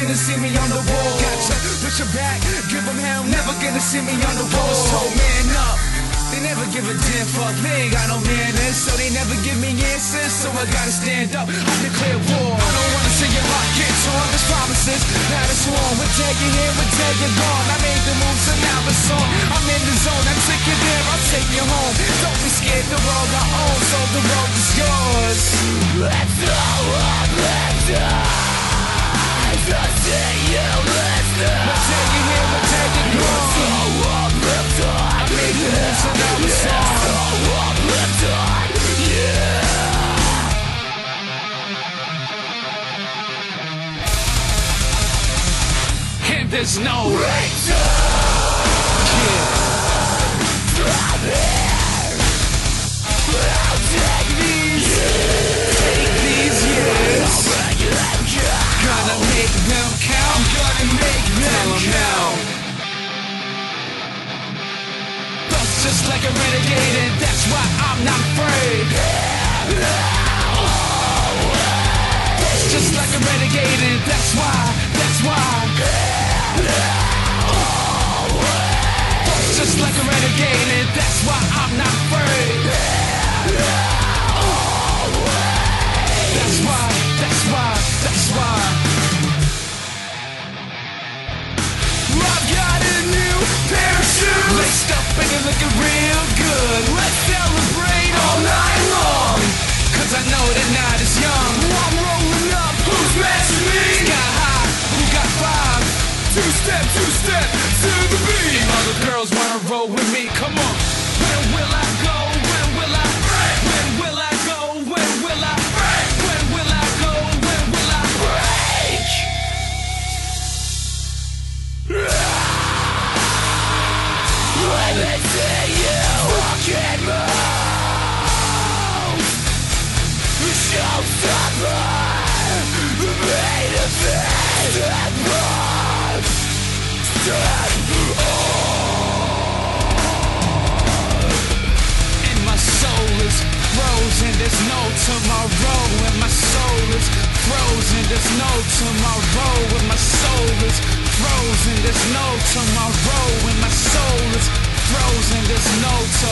gonna see me on the wall. Gotcha, push your back, give them hell, never gonna see me on the wall. So man up, they never give a damn fuck, they ain't got no manners, so they never give me answers, so I gotta stand up, I declare war. I don't wanna see your heart get torn, there's promises, now it's sworn. We're taking here, we're taking gone, I made the moves and now it's on. I'm in the zone, I take you there, I'll take you home. Don't be scared, the world I own, so the road is yours. Let's go up, let's go. I see you, let's go. We're taking here, we're taking gone. Let's go up, let's go. I made the moves and now it's on. Let's go up, let's go. Yeah. And there's no return. From here, I'll take these years. Gonna make them count. Gonna make them count. Thoughts just like a renegade, and that's why I'm not afraid. Thoughts just like a renegade, and that's why. Just like a renegade, and that's why I'm not afraid. That's why I've got a new pair of shoes, laced up and they're looking real good. Let's celebrate all night long, cause I know the night is young. I'm rolling up, who's matching me? Sky high, who got five? Two-step to the beat. All the girls wanna roll with me, come on. When will I go? When will I break? When will I go? When will I break? When will I go? When will I break? Let me see you walking move. Showstopper, made of this and blood. And my soul is frozen, there's no tomorrow. And my soul is frozen, there's no tomorrow. And my soul is frozen, there's no tomorrow. And my soul is frozen, there's no tomorrow.